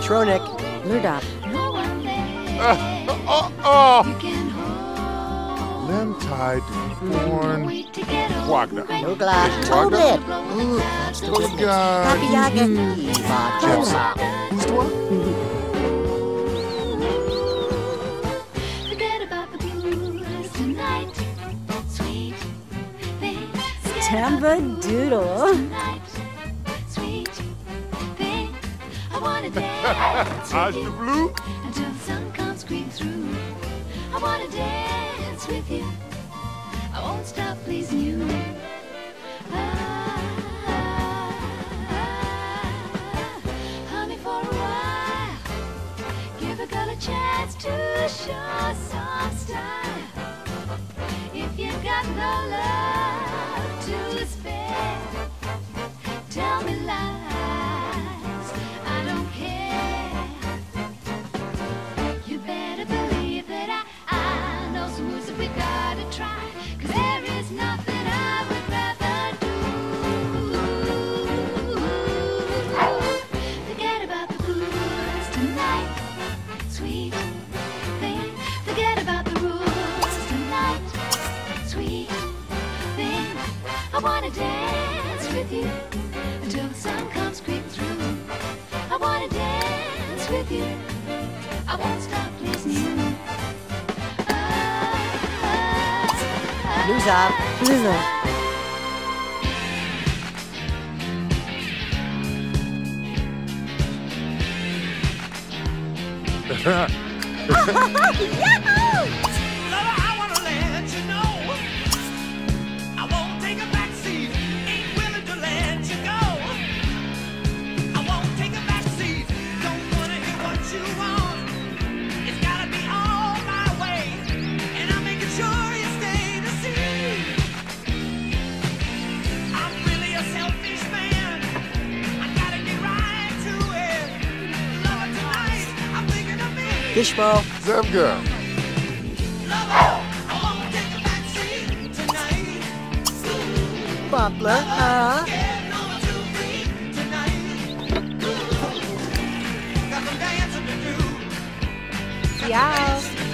Tronic. Lurdop. Lemtide, Born, Wagner. Nugla. Tobit. Ooh, that's the good one. Happy Yaga. Jepson. Who's the one? Forget about the blues tonight, sweet thing. Tamba Doodle. Tonight, sweet thing. I wanna dance Eyes with the you blue. until the sun comes creeping through. I wanna dance with you. I won't stop pleasing you. Honey, for a while, give a girl a chance to show some style. If you got no love to spare, tell me lies, I don't care. You better believe that I know some moves that we gotta try, 'cause there is nothing I would rather do. Forget about the blues tonight, sweet thing. Forget about the rules tonight, sweet thing. I wanna dance with you until the sun comes creeping through. I wanna dance with you. I won't stop pleasing you. Blues up. Lizzo. Lover, I wanna let you know I won't take a back seat, ain't willing to let you go. I won't take a back seat, don't wanna hear what you want. It's gotta be all my way, and I'm making sure you stay to see. I'm really a selfish man, I gotta get right to it. Lover, tonight, I'm thinking of me. Fishbowl. Zemga. Bumpler. Yeah.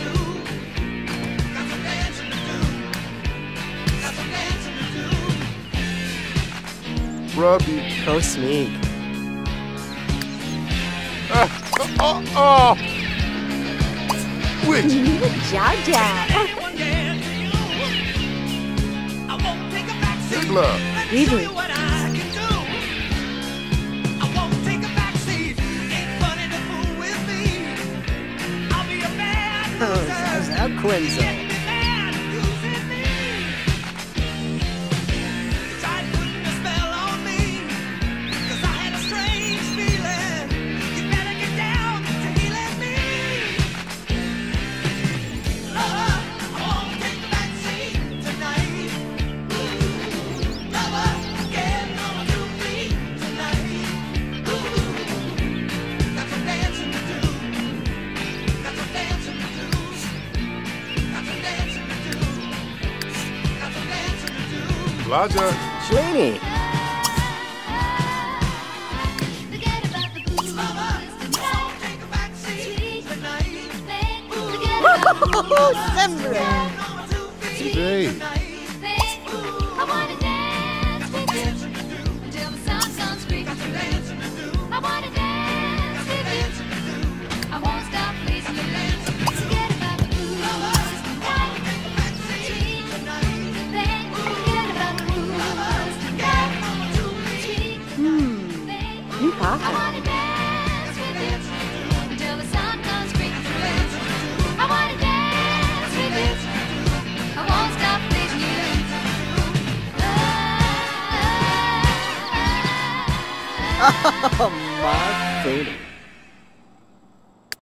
Robbie. Cosmeek. Which? Jaja. Hitler. Weasley. Zaza Quinzel. Laja. Shalini. Forget about the blues tonight, sweet Sembra. Today. I wanna dance with you until the sun comes creeping through. I wanna dance with you. I won't stop pleasing you. Forget about the blues tonight, sweet thing. Forget about the blues tonight, sweet thing. New I pasta. wanna dance with you until the sun comes creeping through. I wanna dance with you. I won't stop pleasing you. Oh, my foodie.